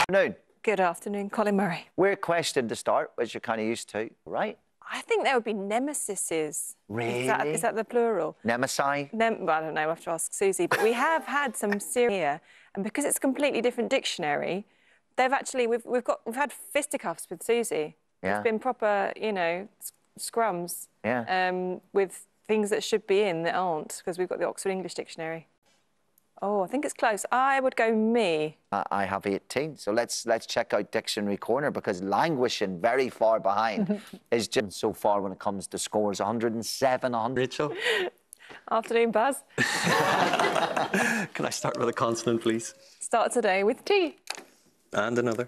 Afternoon. Good afternoon, Colin Murray. Weird question to start, which you're kind of used to, right? I think there would be nemesises. Really? Is that the plural? Nemesi? Well, I don't know, I have to ask Susie. But we have had some serious, and because it's a completely different dictionary, they've actually, we've had fisticuffs with Susie. Yeah. It's been proper, you know, scrums. Yeah. With things that should be in that aren't, because we've got the Oxford English Dictionary. Oh, I think it's close. I would go me. I have 18, so let's check out Dictionary Corner, because languishing very far behind is just so far when it comes to scores. 107, 100. Rachel? Afternoon, Buzz. Can I start with a consonant, please? Start today with T. And another.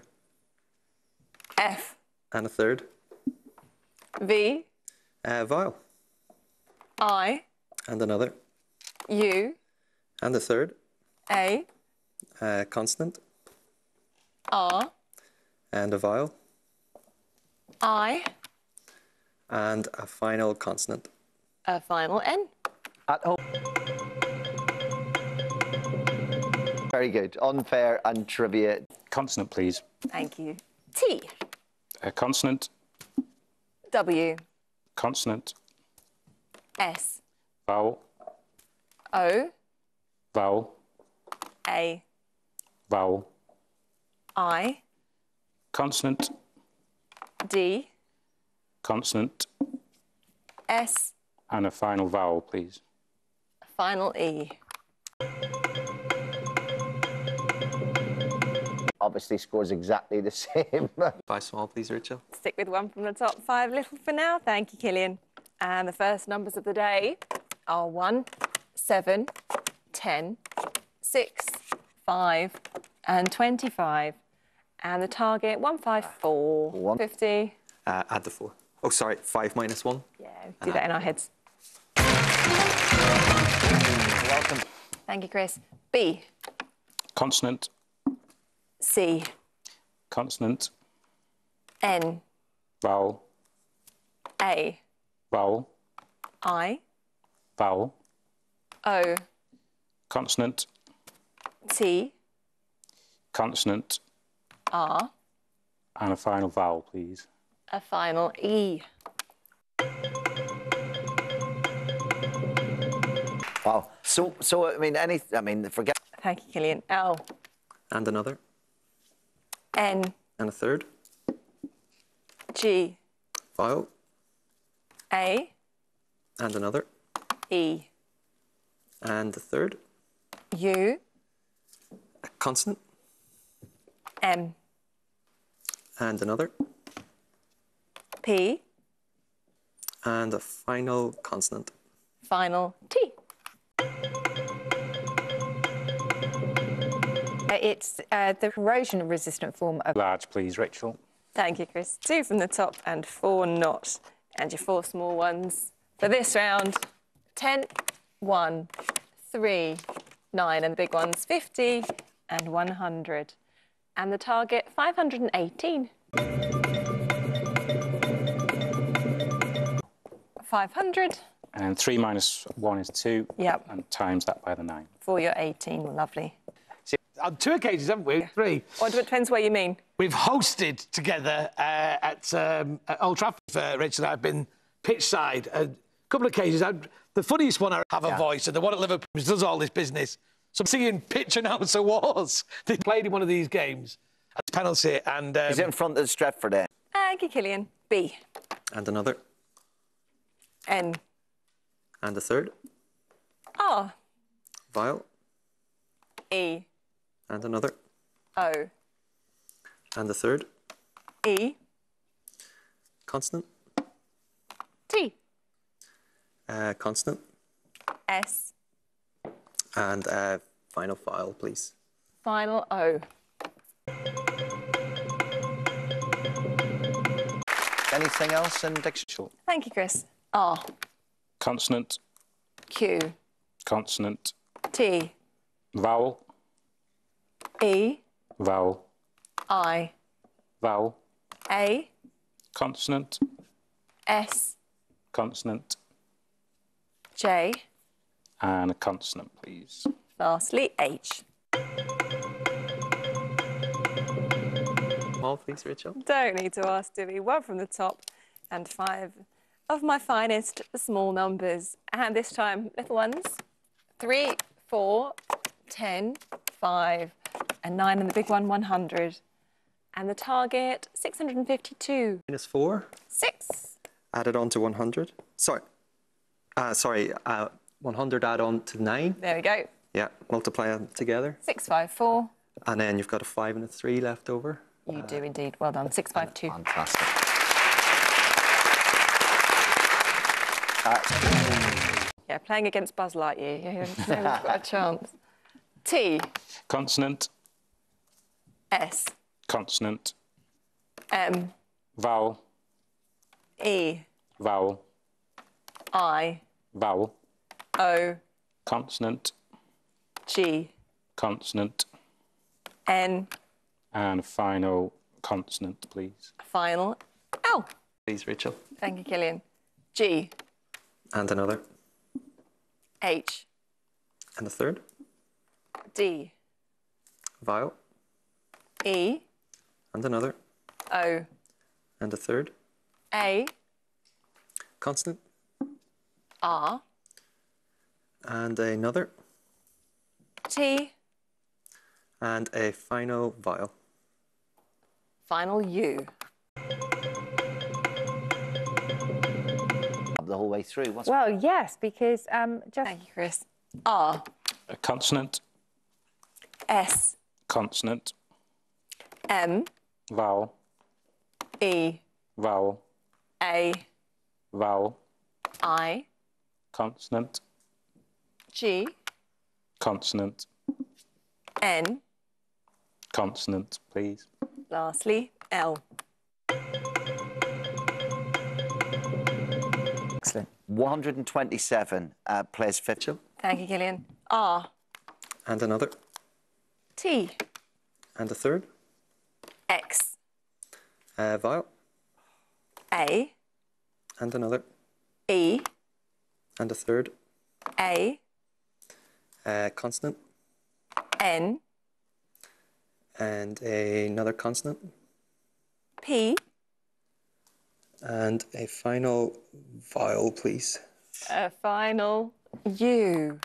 F. And a third. V. Vowel. I. And another. U. And a third. A. Consonant. R. And a vowel. I. And a final consonant. A final N. At home. Very good. Unfair and trivia. Consonant, please. Thank you. T. Consonant. W. Consonant. S. Vowel. O. Vowel. A. Vowel. I. Consonant. D. Consonant. S. And a final vowel, please. Final E. Obviously scores exactly the same. 5 small, please, Rachel. Stick with one from the top 5 little for now. Thank you, Killian. And the first numbers of the day are 1, 7, 10, 6, 5, and 25. And the target, 154. 50. Add the 4. Oh, sorry, 5 minus 1. Yeah, do that in our heads. Welcome. Thank you, Chris. B. Consonant. C. Consonant. N. Vowel. A. Vowel. I. Vowel. O. Consonant. T. Consonant. R. And a final vowel, please. A final E. Wow. So I mean, forget. Thank you, Killian. L. And another. N. And a third. G. Vowel. A. And another. E. And the third. U. A consonant. M. And another. P. And a final consonant. Final T. It's the corrosion-resistant form of... Large, please, Rachel. Thank you, Chris. 2 from the top and 4 not. And your 4 small ones for this round. 10, 1, 3, 9, and the big ones, 50 and 100. And the target, 518. 500. And 3 minus 1 is 2. Yep. And times that by the 9. For your 18. Lovely. On 2 occasions, haven't we? 3. Or it depends what you mean. We've hosted together at Old Trafford. Rachel and I have been pitch side. A couple of occasions. The funniest one I have a voice, and the one at Liverpool does all this business. So I'm seeing pitch announcer wars. They played in one of these games at the penalty, and Is it in front of the Stretford end? Thank you, Killian. B. And another. N. And a third. R. Vowel. E. And another. O. And the third. E. Consonant. T. Consonant. S. And final vowel, please. Final O. Anything else in dictionary? Thank you, Chris. R. Consonant. Q. Consonant. T. Vowel. E. Vowel. I. Vowel. A. Consonant. S. Consonant. J. And a consonant, please. Lastly, H. all, please, Rachel. Don't need to ask, do we? 1 from the top and 5 of my finest small numbers. And this time, little ones. 3, 4, 10, 5, and 9, and the big one, 100. And the target, 652. -4. 6. Added on to 100. Sorry. 100 add on to 9. There we go. Yeah, multiply them together. 654. And then you've got a 5 and a 3 left over. You do indeed. Well done. 652. Fantastic. Yeah, playing against Buzz Lightyear. You've never got a chance. T. Consonant. S. Consonant. M. Vowel. E. Vowel. I. Vowel. O. Consonant. G. Consonant. N. And final consonant, please. Final L. Please, Rachel. Thank you, Killian. G. And another. H. And a third. D. Vowel. E. And another. O. And a third. A. Consonant. R. And another. T. And a final vowel. Final U. The whole way through. What's Well, yes, because just Thank you, Chris. R. A consonant. S. Consonant. M. Vowel. E. Vowel. A. Vowel. I. Consonant. G. Consonant. N. Consonant, please. Lastly, L. excellent? 127 plays fifth. Rachel. Thank you, Killian. R. And another. T. And a third. X. Vowel. A. And another. E. And a third. A. Consonant. N. And another consonant. P. And a final vowel, please. A final U.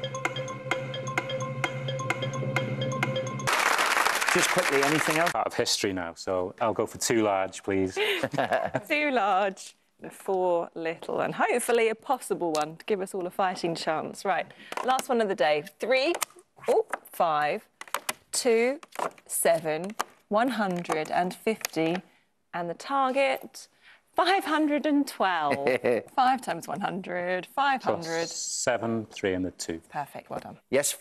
Just quickly, anything else? Part of history now, so I'll go for 2 large, please. 2 large and 4 little, and hopefully a possible one to give us all a fighting chance. Right, last one of the day. 3, 5, 2, 7, 150, and the target 512. 5 times 100, 500. 7, 3 and the 2. Perfect, well done. Yes.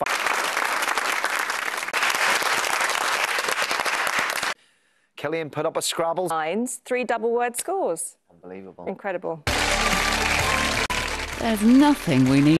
Killian put up a Scrabble. Lines, 3 double-word scores. Unbelievable. Incredible. There's nothing we need.